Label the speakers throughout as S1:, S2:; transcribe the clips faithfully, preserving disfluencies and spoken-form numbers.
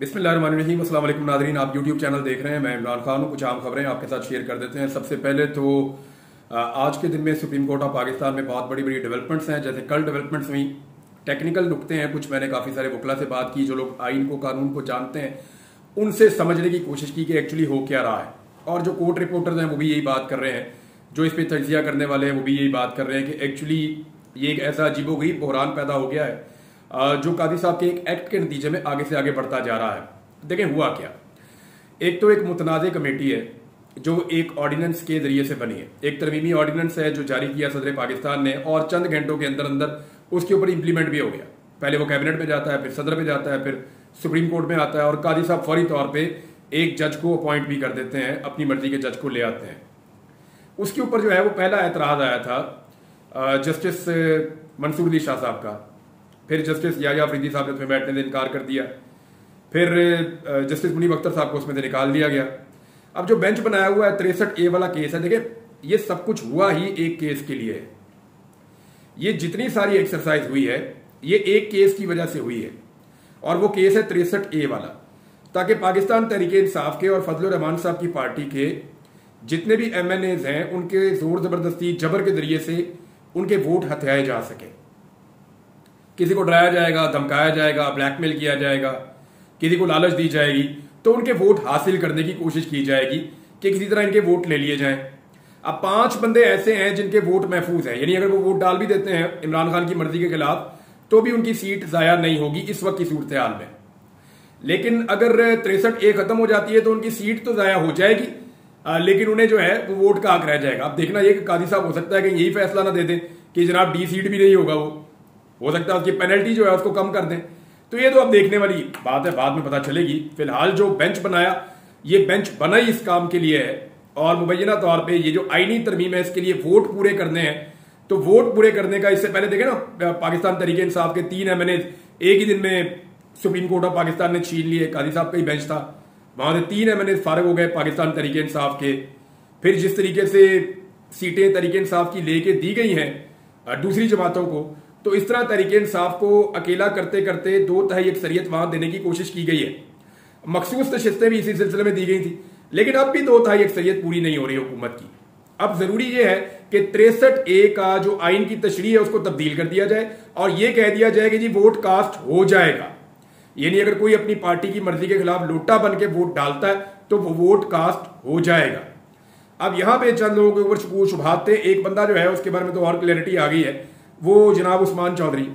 S1: बिस्मिल्लाहिर्रहमानिर्रहीम। अस्सलाम वालेकुम नाज़रीन, आप यूट्यूब चैनल देख रहे हैं। मैं इमरान खान हूँ। कुछ आम खबरें आपके साथ शेयर कर देते हैं। सबसे पहले तो आज के दिन में सुप्रीम कोर्ट ऑफ पाकिस्तान में बहुत बड़ी बड़ी डेवलपमेंट्स हैं। जैसे कल डेवलपमेंट्स हुई, टेक्निकल नुकते हैं कुछ। मैंने काफ़ी सारे वकला से बात की, जो लोग आइन को, कानून को जानते हैं, उनसे समझने की कोशिश की कि एक्चुअली हो क्या रहा है। और जो कोर्ट रिपोर्टर्स हैं वो भी यही बात कर रहे हैं, जो इस पर तजिया करने वाले हैं वो भी यही बात कर रहे हैं कि एक्चुअली ये एक ऐसा अजीबोगरीब बहरान पैदा हो गया है जो कादी साहब के एक एक्ट के नतीजे में आगे से आगे बढ़ता जा रहा है। देखें हुआ क्या। एक तो एक मुतनाज़ कमेटी है जो एक ऑर्डिनेंस के जरिए से बनी है। एक तरमीमी ऑर्डिनेंस है जो जारी किया सदर पाकिस्तान ने, और चंद घंटों के अंदर अंदर उसके ऊपर इंप्लीमेंट भी हो गया। पहले वो कैबिनेट में जाता है, फिर सदर में जाता है, फिर सुप्रीम कोर्ट में आता है, और कादी साहब फौरी तौर पर एक जज को अपॉइंट भी कर देते हैं, अपनी मर्जी के जज को ले आते हैं। उसके ऊपर जो है वो पहला एतराज़ आया था जस्टिस मंसूर अली शाह साहब का। फिर जस्टिस याया अफरीदी साहब ने उसमें बैठने से इनकार कर दिया। फिर जस्टिस मुनीब अख्तर साहब को उसमें से निकाल दिया गया। अब जो बेंच बनाया हुआ है तिरसठ ए वाला केस है। देखिए, ये सब कुछ हुआ ही एक केस के लिए है। ये जितनी सारी एक्सरसाइज हुई है ये एक केस की वजह से हुई है, और वो केस है तिरसठ ए वाला, ताकि पाकिस्तान तहरीक इंसाफ के और फजल रहमान साहब की पार्टी के जितने भी एम एन एज हैं उनके जोर जबरदस्ती जबर के जरिए से उनके वोट हथियाए जा सके। किसी को डराया जाएगा, धमकाया जाएगा, ब्लैकमेल किया जाएगा, किसी को लालच दी जाएगी, तो उनके वोट हासिल करने की कोशिश की जाएगी कि किसी तरह इनके वोट ले लिए जाएं। अब पांच बंदे ऐसे हैं जिनके वोट महफूज हैं, यानी अगर वो वोट डाल भी देते हैं इमरान खान की मर्जी के खिलाफ तो भी उनकी सीट जाया नहीं होगी इस वक्त की सूरत हाल में। लेकिन अगर तिरसठ ए खत्म हो जाती है तो उनकी सीट तो जाया हो जाएगी, आ, लेकिन उन्हें जो है वो वोट का हक रह जाएगा। अब देखना ये कि कादी साहब हो सकता है कि यही फैसला ना दे दें कि जनाब डी सीट भी नहीं होगा, वो हो सकता है उसकी पेनल्टी जो है उसको कम कर दें। तो ये तो अब देखने वाली बात है, बाद में पता चलेगी। फिलहाल जो बेंच बनाया, ये बेंच बना ही इस काम के लिए है, और मुबैना तौर पे ये जो आईनी तरमीम है इसके लिए वोट पूरे करने हैं। तो वोट पूरे करने का इससे पहले देखें ना, पाकिस्तान तहरीक इंसाफ के तीन एम एन ए एक ही दिन में सुप्रीम कोर्ट ऑफ पाकिस्तान ने छीन लिए। कादी साहब का ही बेंच था, वहां से तीन एम एन ए फारिग हो गए पाकिस्तान तहरीक इंसाफ के। फिर जिस तरीके से सीटें तहरीक इंसाफ की लेके दी गई हैं दूसरी जमातों को, तो इस तरह तहरीक इंसाफ को अकेला करते करते दो तिहाई अक्सरियत वहां देने की कोशिश की गई है। मखसूस नशिस्तें भी इसी सिलसिले में दी गई थी, लेकिन अब भी दो तिहाई अक्सरियत पूरी नहीं हो रही हुकूमत की। अब जरूरी यह है कि तिरसठ ए का जो आइन की तशरीह है उसको तब्दील कर दिया जाए, और यह कह दिया जाए कि जी वोट कास्ट हो जाएगा। यानी अगर कोई अपनी पार्टी की मर्जी के खिलाफ लोटा बन के वोट डालता है तो वो वोट कास्ट हो जाएगा। अब यहां पे चंद लोगों के ऊपर शकूक शुबहात थे। एक बंदा जो है उसके बारे में तो और क्लैरिटी आ गई है, वो जनाब उस्मान चौधरी।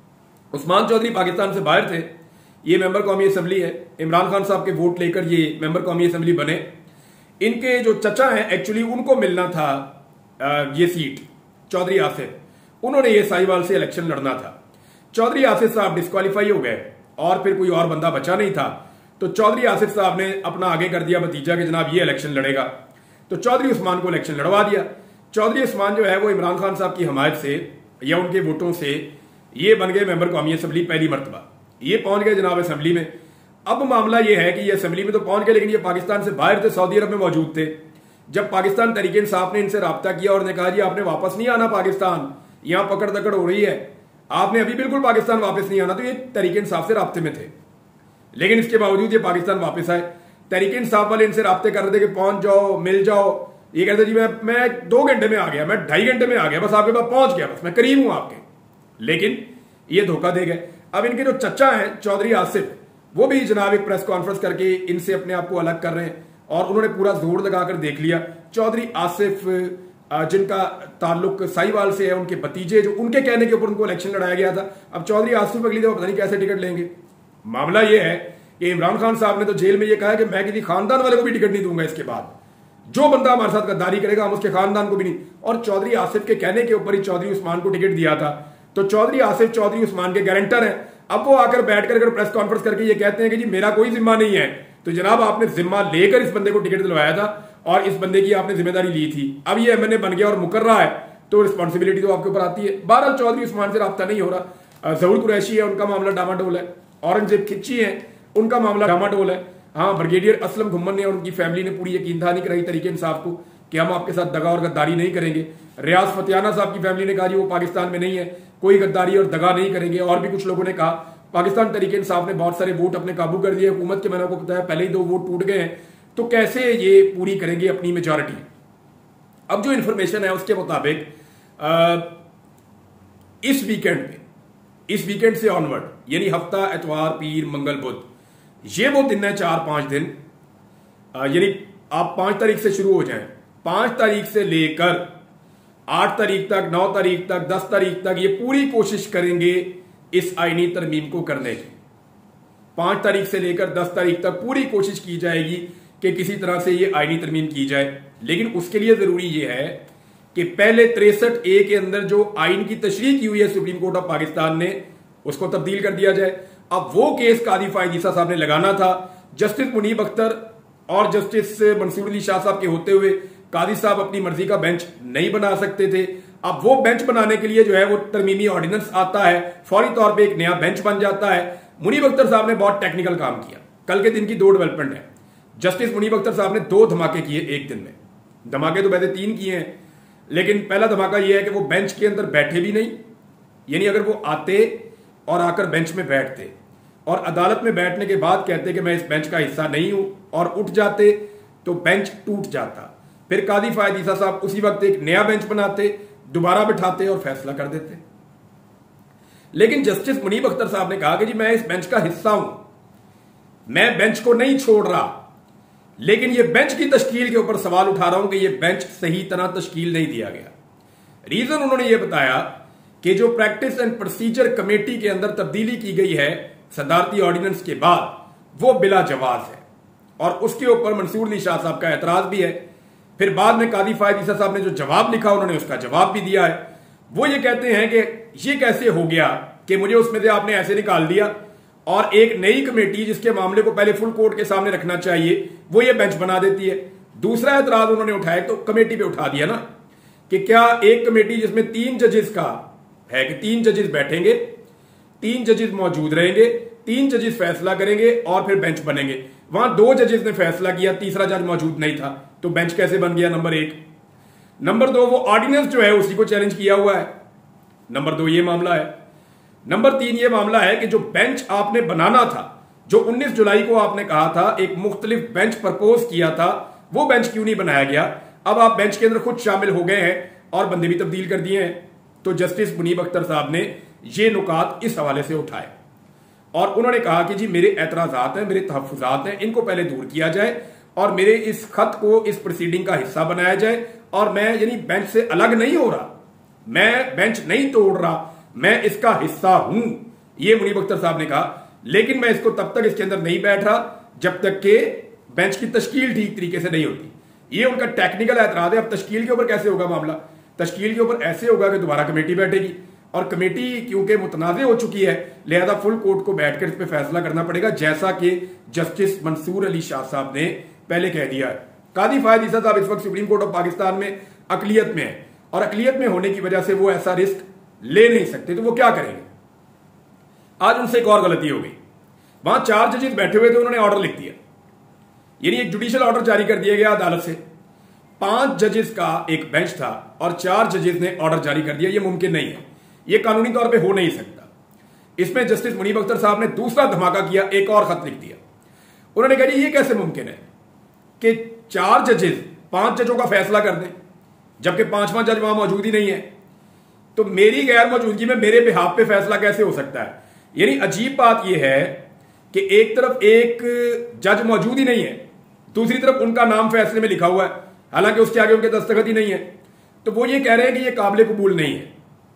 S1: उस्मान चौधरी पाकिस्तान से बाहर थे, ये मेंबर कौमी असम्बली है। इमरान खान साहब के वोट लेकर ये मेंबर कौमी असम्बली बने। इनके जो चचा हैं एक्चुअली उनको मिलना था ये सीट, चौधरी आसिफ। उन्होंने ये साहिवाल से इलेक्शन लड़ना था। चौधरी आसिफ साहब डिस्क्वालीफाई हो गए, और फिर कोई और बंदा बचा नहीं था, तो चौधरी आसिफ साहब ने अपना आगे कर दिया भतीजा कि जनाब ये इलेक्शन लड़ेगा। तो चौधरी उस्मान को इलेक्शन लड़वा दिया। चौधरी उस्मान जो है वो इमरान खान साहब की हमायत से या उनके वोटों से ये बन गए मेंबर कौमी असम्बली पहली मरतबा। ये पहुंच गए जनाब असम्बली में। अब मामला ये है कि ये असम्बली में तो पहुंच गए, लेकिन ये पाकिस्तान से बाहर थे, सऊदी अरब में मौजूद थे। जब पाकिस्तान तहरीक इंसाफ ने इनसे रब्ता किया और ने कहा जी आपने वापस नहीं आना पाकिस्तान, यहां पकड़ दकड़ हो रही है, आपने अभी बिल्कुल पाकिस्तान वापस नहीं आना, तो ये तहरीक इंसाफ से राब्ते में थे। लेकिन इसके बावजूद ये पाकिस्तान वापस आए। तहरीक इंसाफ वाले इनसे राब्ते कर रहे थे कि पहुंच जाओ, मिल जाओ। ये कहते जी मैं मैं दो घंटे में आ गया, मैं ढाई घंटे में आ गया, बस आपके पास पहुंच गया, बस मैं करीब हूं आपके। लेकिन ये धोखा दे गए। अब इनके जो चचा हैं चौधरी आसिफ, वो भी जनाब एक प्रेस कॉन्फ्रेंस करके इनसे अपने आप को अलग कर रहे हैं, और उन्होंने पूरा जोर लगाकर देख लिया। चौधरी आसिफ जिनका ताल्लुक साहिवाल से है, उनके भतीजे जो उनके कहने के ऊपर उनको इलेक्शन लड़ाया गया था। अब चौधरी आसिफ अगली दफा पता नहीं कैसे टिकट लेंगे। मामला यह है कि इमरान खान साहब ने तो जेल में यह कहा कि मैं किसी खानदान वाले को भी टिकट नहीं दूंगा, इसके बाद जो बंदा हमारे साथ गद्दारी करेगा हम उसके खानदान को भी नहीं। और चौधरी आसिफ के कहने के ऊपर ही चौधरी उस्मान को टिकट दिया था। तो चौधरी आसिफ चौधरी उस्मान के गारंटर हैं। अब वो आकर बैठकर अगर प्रेस कॉन्फ्रेंस करके ये कहते हैं कि जी मेरा कोई जिम्मा नहीं है, तो जनाब आपने जिम्मा लेकर इस बंदे को टिकट दिलवाया था और इस बंदे की आपने जिम्मेदारी ली थी। अब ये एम एन ए बन गया और मुकर रहा है, तो रिस्पॉन्सिबिलिटी तो आपके ऊपर आती है। बहरहाल चौधरी उस्मान से रब्ता नहीं हो रहा। जहूर कुरैशी है, उनका मामला डामाडोल है। औरंगजेब खिच्ची है, उनका मामला डामाडोल है। हाँ, ब्रिगेडियर असलम घुम्मन ने और उनकी फैमिली ने पूरी यकीन दहानी कराई तहरीक इंसाफ को कि हम आपके साथ दगा और गद्दारी नहीं करेंगे। रियाज फतियाना साहब की फैमिली ने कहा जी वो पाकिस्तान में नहीं है, कोई गद्दारी और दगा नहीं करेंगे। और भी कुछ लोगों ने कहा, पाकिस्तान तरीके इंसाफ ने बहुत सारे वोट अपने काबू कर दिए, हुकूमत के मैंने आपको बताया पहले ही दो वोट टूट गए हैं, तो कैसे ये पूरी करेंगे अपनी मेजॉरिटी। अब जो इंफॉर्मेशन है उसके मुताबिक इस वीकेंड पे, इस वीकेंड से ऑनवर्ड यानी हफ्ता, एतवार, पीर, मंगल, बुध, ये वो दिन है चार पांच दिन, यानी आप पांच तारीख से शुरू हो जाएं, पांच तारीख से लेकर आठ तारीख तक, नौ तारीख तक, दस तारीख तक ये पूरी कोशिश करेंगे इस आईनी तरमीम को करने की। पांच तारीख से लेकर दस तारीख तक पूरी कोशिश की जाएगी कि किसी तरह से ये आईनी तरमीम की जाए, लेकिन उसके लिए जरूरी ये है कि पहले तिरसठ ए के अंदर जो आइन की तशरीह की हुई है सुप्रीम कोर्ट ऑफ पाकिस्तान ने, उसको तब्दील कर दिया जाए। अब वो केस कादी फायद ईसा साहब ने लगाना था, जस्टिस मुनीब अख्तर और जस्टिस मंसूर अली शाह साहब के होते हुए कादी साहब अपनी मर्जी का बेंच नहीं बना सकते थे। अब वो बेंच बनाने के लिए जो है वो तरमीमी ऑर्डिनेंस आता है, फौरी तौर पे एक नया बेंच बन जाता है। मुनीब अख्तर साहब ने बहुत टेक्निकल काम किया। कल के दिन की दो डेवलपमेंट है, जस्टिस मुनीब अख्तर साहब ने दो धमाके किए एक दिन में। धमाके तो वैसे तीन किए हैं, लेकिन पहला धमाका यह है कि वो बेंच के अंदर बैठे भी नहीं, यानी अगर वो आते और आकर बेंच में बैठते और अदालत में बैठने के बाद कहते कि मैं इस बेंच का हिस्सा नहीं हूं और उठ जाते तो बेंच टूट जाता। फिर कादी फायद ईसा साहब उसी वक्त एक नया बेंच बनाते, दोबारा बिठाते और फैसला कर देते। लेकिन जस्टिस मुनीब अख्तर साहब ने कहा कि जी मैं इस बेंच का हिस्सा हूं, मैं बेंच को नहीं छोड़ रहा, लेकिन यह बेंच की तश्कील के ऊपर सवाल उठा रहा हूं कि यह बेंच सही तरह तश्कील नहीं दिया गया। रीजन उन्होंने यह बताया कि जो प्रैक्टिस एंड प्रोसीजर कमेटी के अंदर तब्दीली की गई है सदारती ऑर्डिनेंस के बाद, वो बिला जवाज है और उसके ऊपर मंसूर अली शाह साहब का एतराज भी है। फिर बाद में कादी फायद ईसा साहब ने जो जवाब लिखा उन्होंने उसका जवाब भी दिया है। वो ये कहते हैं कि ये कैसे हो गया कि मुझे उसमें से आपने ऐसे निकाल दिया और एक नई कमेटी जिसके मामले को पहले फुल कोर्ट के सामने रखना चाहिए वो ये बेंच बना देती है। दूसरा एतराज उन्होंने उठाया तो कमेटी पे उठा दिया ना कि क्या एक कमेटी जिसमें तीन जजेस का है कि तीन जजेस बैठेंगे, तीन जजेस मौजूद रहेंगे, तीन जजेस फैसला करेंगे और फिर बेंच बनेंगे। वहां दो जजेस ने फैसला किया, तीसरा जज मौजूद नहीं था, तो बेंच कैसे बन गया? नंबर एक। नंबर दो, वो ऑर्डिनेंस जो है उसी को चैलेंज किया हुआ है। नंबर दो ये मामला है। नंबर तीन ये मामला है कि जो बेंच आपने बनाना था, जो उन्नीस जुलाई को आपने कहा था एक मुख्तलिफ बेंच प्रपोज किया था, वो बेंच क्यों नहीं बनाया गया? अब आप बेंच के अंदर खुद शामिल हो गए हैं और बंदे भी तब्दील कर दिए हैं। तो जस्टिस मुनीब अख्तर साहब ने ये नुकात इस हवाले से उठाए और उन्होंने कहा कि जी मेरे एतराजात हैं, मेरे तहफ्फुजात हैं, इनको पहले दूर किया जाए और मेरे इस खत को इस प्रोसीडिंग का हिस्सा बनाया जाए। और मैं यानी बेंच से अलग नहीं हो रहा, मैं बेंच नहीं तोड़ रहा, मैं इसका हिस्सा हूं, ये मुनीब अख्तर साहब ने कहा। लेकिन मैं इसको तब तक इसके अंदर नहीं बैठ रहा जब तक कि बेंच की तश्कील ठीक तरीके से नहीं होती। ये उनका टेक्निकल एतराज है। अब तश्कील के ऊपर कैसे होगा मामला? तश्कील के ऊपर ऐसे होगा कि दोबारा कमेटी बैठेगी और कमेटी क्योंकि मुतनाज़े हो चुकी है, लिहाजा फुल कोर्ट को बैठकर इस पर फैसला करना पड़ेगा, जैसा कि जस्टिस मंसूर अली शाह साहब ने पहले कह दिया है। कादी फायद ईसा साहब इस वक्त सुप्रीम कोर्ट ऑफ पाकिस्तान में अकलियत में है और अकलियत में होने की वजह से वो ऐसा रिस्क ले नहीं सकते, तो वो क्या करेंगे? आज उनसे एक और गलती हो गई। वहां चार जजेस बैठे हुए थे, उन्होंने ऑर्डर लिख दिया, यानी एक जुडिशियल ऑर्डर जारी कर दिया गया अदालत से। पांच जजेस का एक बेंच था और चार जजेस ने ऑर्डर जारी कर दिया। यह मुमकिन नहीं है, यह कानूनी तौर पे हो नहीं सकता। इसमें जस्टिस मुनीब अख्तर साहब ने दूसरा धमाका किया, एक और खत लिख दिया। उन्होंने कहा ये कैसे मुमकिन है कि चार जजेस पांच जजों का फैसला कर दें जबकि पांचवां जज वहां मौजूद ही नहीं है, तो मेरी गैर मौजूदगी में मेरे बिहाफ पे फैसला कैसे हो सकता है? यानी अजीब बात यह है कि एक तरफ एक जज मौजूद ही नहीं है, दूसरी तरफ उनका नाम फैसले में लिखा हुआ है, हालांकि उसके आगे उनके दस्तखत ही नहीं है। तो वो ये कह रहे हैं कि ये काबिल कबूल नहीं है।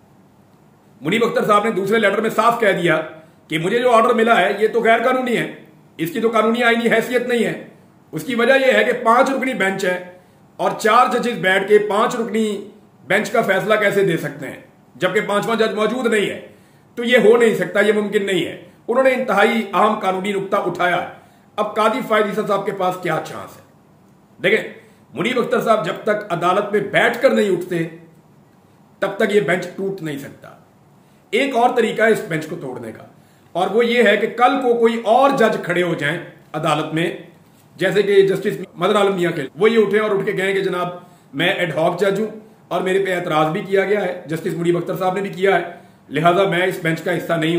S1: मुनीब अख्तर साहब ने दूसरे लेटर में साफ कह दिया कि मुझे जो ऑर्डर मिला है ये तो गैर कानूनी है, इसकी तो कानूनी आईनी हैसियत नहीं है। उसकी वजह यह है कि पांच रुकनी बेंच है और चार जजेस बैठ के पांच रुकनी बेंच का फैसला कैसे दे सकते हैं जबकि पांचवां जज मौजूद नहीं है? तो यह हो नहीं सकता, यह मुमकिन नहीं है। उन्होंने इंतहाई अहम कानूनी नुक्ता उठाया। अब कादी फायद ईसा साहब के पास क्या चांस है? देखें, मुनीब अख्तर साहब जब तक अदालत में बैठकर नहीं उठते तब तक यह बेंच टूट नहीं सकता। एक और तरीका है इस बेंच को तोड़ने का, और वो ये है कि कल को कोई और जज खड़े हो जाएं अदालत में, जैसे कि जस्टिस मदर आलम मियां के, वो ये उठे और उठ के कहें कि जनाब मैं एडहॉक जज हूं और मेरे पे एतराज भी किया गया है, जस्टिस मुनीब अख्तर साहब ने भी किया है, लिहाजा मैं इस बेंच का हिस्सा नहीं हूं।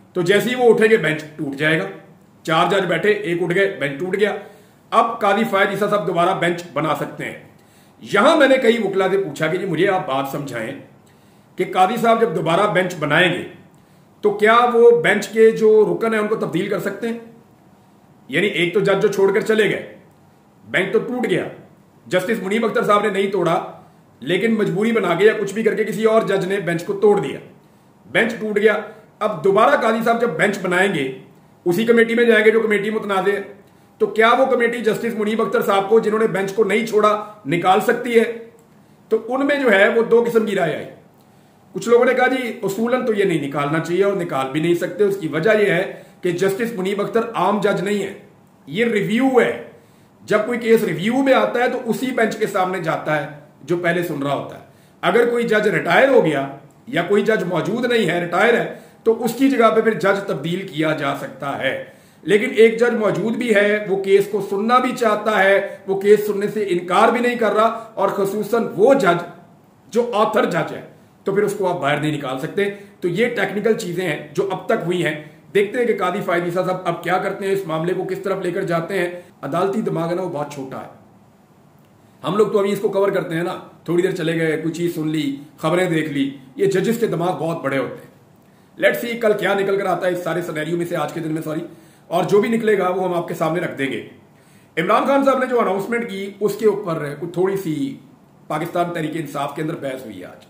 S1: तो जैसे ही वो उठेंगे बेंच टूट जाएगा। चार जज बैठे, एक उठ गए, बेंच टूट गया। अब कादी फायद ईसा साहब दोबारा बेंच बना सकते हैं। यहां मैंने कई वकला से पूछा कि जी मुझे आप बात समझाएं कि कादी साहब जब दोबारा बेंच बनाएंगे तो क्या वो बेंच के जो रुकन है उनको तब्दील कर सकते हैं? यानी एक तो जज जो छोड़कर चले गए, बेंच तो टूट गया, जस्टिस मुनीब अख्तर साहब ने नहीं तोड़ा, लेकिन मजबूरी बना के या कुछ भी करके किसी और जज ने बेंच को तोड़ दिया, बेंच टूट गया। अब दोबारा कादी साहब जब बेंच बनाएंगे उसी कमेटी में जाएंगे जो कमेटी मुतनाज़ है, तो क्या वो कमेटी जस्टिस मुनीब अख्तर साहब को, जिन्होंने बेंच को नहीं छोड़ा, निकाल सकती है? तो उनमें जो है वो दो किस्म की राय आई। कुछ लोगों ने कहा जी उसूलन तो ये नहीं निकालना चाहिए और निकाल भी नहीं सकते। उसकी वजह यह है कि जस्टिस मुनीब अख्तर आम जज नहीं है, ये रिव्यू है। जब कोई केस रिव्यू में आता है तो उसी बेंच के सामने जाता है जो पहले सुन रहा होता है। अगर कोई जज रिटायर हो गया या कोई जज मौजूद नहीं है, रिटायर है, तो उसकी जगह पे फिर जज तब्दील किया जा सकता है। लेकिन एक जज मौजूद भी है, वो केस को सुनना भी चाहता है, वो केस सुनने से इनकार भी नहीं कर रहा, और खसूसन वो जज जो ऑथर जज है, तो फिर उसको आप बाहर नहीं निकाल सकते। तो ये टेक्निकल चीजें हैं जो अब तक हुई हैं। देखते हैं कि कादी फायद ईसा साहब अब क्या करते हैं, इस मामले को किस तरफ लेकर जाते हैं। अदालती दिमाग है ना वो बहुत छोटा है। हम लोग तो अभी इसको कवर करते हैं ना, थोड़ी देर चले गए, कुछ चीज सुन ली, खबरें देख ली। ये जजेस के दिमाग बहुत बड़े होते हैं। लेट्स सी कल क्या निकल कर आता है इस सारे सिनेरियो में से, आज के दिन में सॉरी, और जो भी निकलेगा वो हम आपके सामने रख देंगे। इमरान खान साहब ने जो अनाउंसमेंट की उसके ऊपर कुछ थोड़ी सी पाकिस्तान तहरीक इंसाफ के अंदर बहस हुई है आज।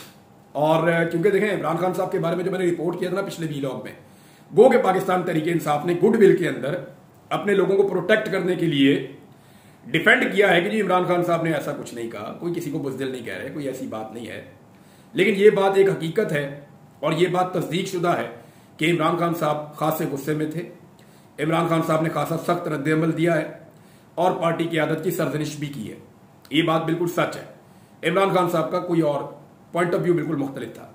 S1: और क्योंकि देखें इमरान खान साहब के बारे में जो मैंने रिपोर्ट किया था ना पिछले वीलॉग में, वो कि पाकिस्तान तहरीक इंसाफ ने गुडविल के अंदर अपने लोगों को प्रोटेक्ट करने के लिए डिफेंड किया है कि जी इमरान खान साहब ने ऐसा कुछ नहीं कहा, कोई किसी को बुज़दिल नहीं कह रहे, कोई ऐसी बात नहीं है। लेकिन ये बात एक हकीकत है और ये बात तस्दीक शुदा है कि इमरान खान साहब खासे गुस्से में थे। इमरान खान साहब ने खासा सख्त रद्द-ए-अमल दिया है और पार्टी की आदत की सरजनिश भी की है। ये बात बिल्कुल सच है। इमरान खान साहब का कोई और पॉइंट ऑफ व्यू बिल्कुल मुख्तलिफ था।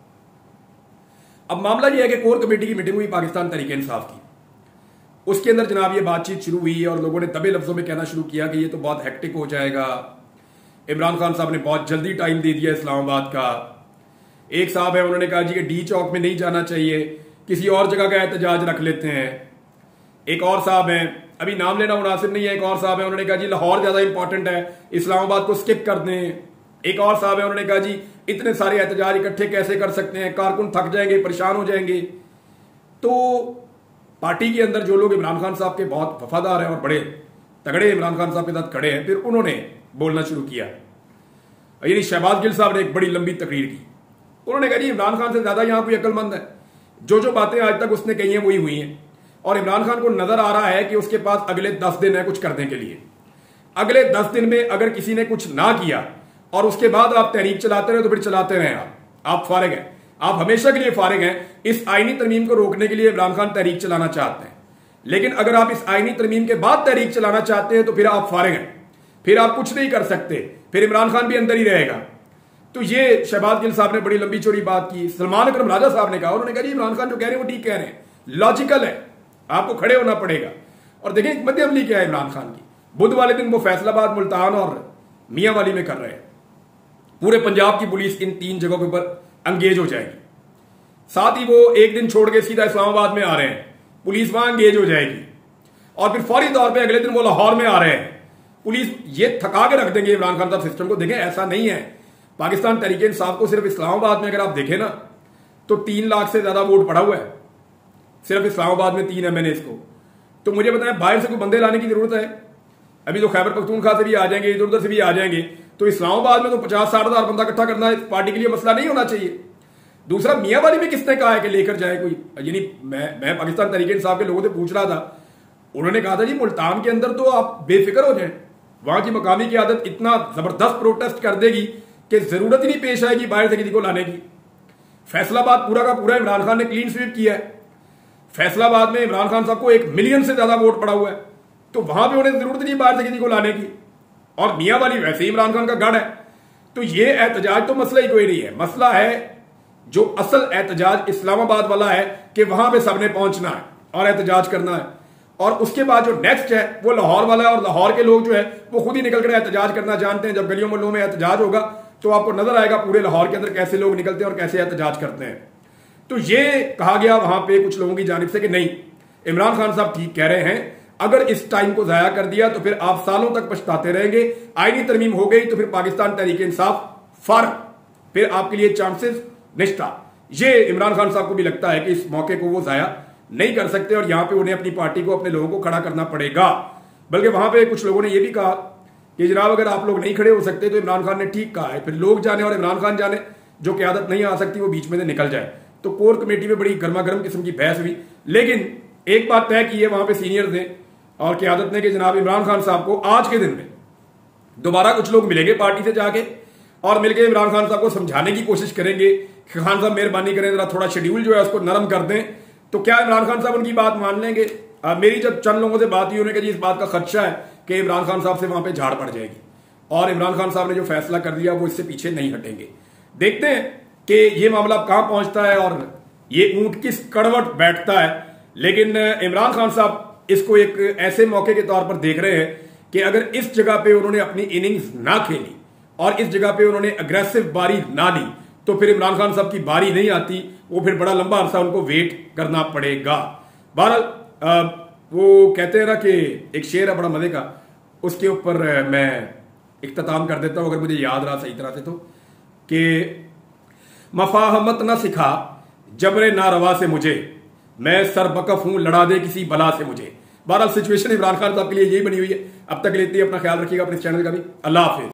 S1: अब मामला यह है कि कोर कमेटी की मीटिंग हुई पाकिस्तान तहरीक इंसाफ की, उसके अंदर जनाब ये बातचीत शुरू हुई और लोगों ने दबे लफ्जों में कहना शुरू किया कि ये तो बहुत हेक्टिक हो जाएगा, इमरान खान साहब ने बहुत जल्दी टाइम दे दिया इस्लामाबाद का। एक साहब है उन्होंने कहा जी कि डी चौक में नहीं जाना चाहिए, किसी और जगह का एहतजाज रख लेते हैं। एक और साहब हैं, अभी नाम लेना मुनासिब नहीं है, एक और साहब है उन्होंने कहा जी लाहौर ज्यादा इंपॉर्टेंट है, इस्लामाबाद को स्किप कर दें। एक और साहब है उन्होंने कहा जी इतने सारे एहतजाज इकट्ठे कैसे कर सकते हैं, कारकुन थक जाएंगे, परेशान हो जाएंगे। तो पार्टी के अंदर जो लोग इमरान खान साहब के बहुत वफादार हैं और बड़े तगड़े इमरान खान साहब के साथ खड़े हैं, फिर उन्होंने बोलना शुरू किया। यानी शहबाज गिल साहब ने एक बड़ी लंबी तकरीर की। उन्होंने कहा जी इमरान खान से ज्यादा यहां कोई अक्लमंद है, जो जो बातें आज तक उसने कही हैं वही हुई हैं, और इमरान खान को नजर आ रहा है कि उसके पास अगले दस दिन है कुछ करने के लिए। अगले दस दिन में अगर किसी ने कुछ ना किया और उसके बाद आप तहरीक चलाते रहे तो फिर चलाते रहे, आप आप फारिग हैं, आप हमेशा के लिए फारिग हैं। इस आईनी तरमीम को रोकने के लिए इमरान खान तहरीक चलाना चाहते हैं, लेकिन अगर आप इस आईनी तरमीम के बाद तहरीक चलाना चाहते हैं तो फिर आप फारिग हैं, फिर आप कुछ नहीं कर सकते, फिर इमरान खान भी अंदर ही रहेगा। तो ये शहबाज गिल साहब ने बड़ी लंबी चौड़ी बात की। सलमान अकरम राजा साहब ने कहा, उन्होंने कहा जी इमरान खान जो कह रहे हैं वो ठीक कह रहे हैं, लॉजिकल है, आपको खड़े होना पड़ेगा। और देखें मध्य अमली क्या है इमरान खान की, बुध वाले दिन वो फैसलाबाद, मुल्तान और मियां वाली में कर रहे हैं। पूरे पंजाब की पुलिस इन तीन जगहों के ऊपर अंगेज हो जाएगी। साथ ही वो एक दिन छोड़ के सीधा इस्लामाबाद में आ रहे हैं, पुलिस वहां अंगेज हो जाएगी। और फिर फौरी तौर पे अगले दिन वो लाहौर में आ रहे हैं, पुलिस ये थका के रख देंगे इमरान खान साहब सिस्टम को। देखें ऐसा नहीं है, पाकिस्तान तहरीक इंसाफ को सिर्फ इस्लामाबाद में अगर आप देखें ना तो तीन लाख से ज्यादा वोट पड़ा हुआ है सिर्फ इस्लामाबाद में, तीन एम एन एस को। तो मुझे बताएं बाहर से कोई बंदे लाने की जरूरत है? अभी तो खैबर पख्तूनख्वा से भी आ जाएंगे, इधर उधर से भी आ जाएंगे, तो इस्लामाबाद में तो पचास साठ हजार बंदा इकट्ठा करना इस पार्टी के लिए मसला नहीं होना चाहिए। दूसरा, मियांवाली में किसने कहा है कि लेकर जाए कोई? यानी मैं मैं पाकिस्तान तहरीक इंसाफ के लोगों से पूछ रहा था, उन्होंने कहा था जी मुल्तान के अंदर तो आप बेफिक्र हो जाएं, वहां की मकामी की आदत इतना जबरदस्त प्रोटेस्ट कर देगी कि जरूरत ही नहीं पेश आएगी बाहर से किसी को लाने की। फैसलाबाद पूरा का पूरा इमरान खान ने क्लीन स्वीप किया है। फैसलाबाद में इमरान खान साहब को एक मिलियन से ज्यादा वोट पड़ा हुआ है, तो वहां पे उन्हें जरूरत नहीं बाहर से किसी को लाने की। और मियांवाली वैसे ही इमरान खान का गढ़ है। तो ये एहतजाज तो मसला ही कोई नहीं है, मसला है जो असल एहतजाज इस्लामाबाद वाला है कि वहां पे सबने पहुंचना है और एहतजाज करना है। और उसके बाद जो नेक्स्ट है वो लाहौर वाला है, और लाहौर के लोग जो है वो खुद ही निकल कर एहतजाज करना जानते हैं। जब गलियों मोहल्लों में एहतजाज होगा तो आपको नजर आएगा पूरे लाहौर के अंदर कैसे लोग निकलते हैं और कैसे एहतजाज करते हैं। तो ये कहा गया वहां पे कुछ लोगों की जानिब से कि नहीं, इमरान खान साहब ठीक कह रहे हैं, अगर इस टाइम को जाया कर दिया तो फिर आप सालों तक पछताते रहेंगे। आईनी तरमीम हो गई तो फिर पाकिस्तान तहरीक इंसाफ फर, फिर आपके लिए चांसेस निश्ता। ये इमरान खान साहब को भी लगता है कि इस मौके को वो जाया नहीं कर सकते और यहां पे उन्हें अपनी पार्टी को, अपने लोगों को खड़ा करना पड़ेगा। बल्कि वहां पे कुछ लोगों ने यह भी कहा कि जनाब अगर आप लोग नहीं खड़े हो सकते तो इमरान खान ने ठीक कहा है, फिर लोग जाने और इमरान खान जाने, जो क़यादत नहीं आ सकती वो बीच में से निकल जाए। तो कोर कमेटी में बड़ी गर्मा गर्म किस्म की बहस हुई, लेकिन एक बात तय की है वहां पे सीनियर ने और क़यादत ने कि जनाब इमरान खान साहब को आज के दिन में दोबारा कुछ लोग मिलेंगे पार्टी से जाके और मिलकर इमरान खान साहब को समझाने की कोशिश करेंगे कि खान साहब मेहरबानी करें जरा थोड़ा शेड्यूल जो है उसको नरम कर दें। तो क्या इमरान खान साहब उनकी बात मान लेंगे? आ, मेरी जब चंद लोगों से बात हुई उन्होंने कहा जी इस बात का खदशा है कि इमरान खान साहब से वहां पे झाड़ पड़ जाएगी और इमरान खान साहब ने जो फैसला कर दिया वो इससे पीछे नहीं हटेंगे। देखते हैं कि ये मामला कहां पहुंचता है और ये ऊंट किस कड़वट बैठता है। लेकिन इमरान खान साहब इसको एक ऐसे मौके के तौर पर देख रहे हैं कि अगर इस जगह पे उन्होंने अपनी इनिंग्स ना खेली और इस जगह पे उन्होंने अग्रेसिव बारी ना ली तो फिर इमरान खान साहब की बारी नहीं आती, वो फिर बड़ा लंबा अरसा उनको वेट करना पड़ेगा। बहरहाल वो कहते हैं ना कि एक शेर है बड़ा मजे का, उसके ऊपर मैं इख्तिताम कर देता हूं अगर मुझे याद रहा सही तरह से, तो कि मफाहमत ना सिखा जबरे नारवा से मुझे, मैं सरबकफ हूं लड़ा दे किसी बला से मुझे। बहरहाल सिचुएशन इमरान खान साहब के लिए यही बनी हुई है। अब तक लेती है, अपना ख्याल रखिएगा, अपने चैनल का भी। अल्लाह हाफिज।